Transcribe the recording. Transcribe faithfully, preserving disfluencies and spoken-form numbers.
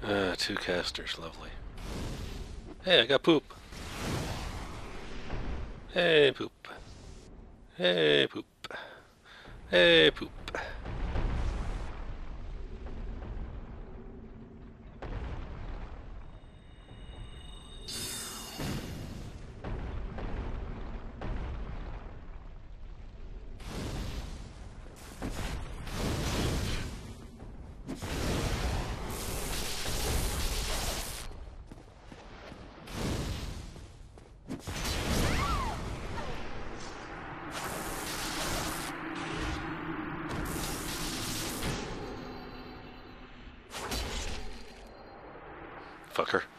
Uh, two casters, lovely. Hey, I got poop. Hey, poop. Hey, poop. Hey, poop. Fucker.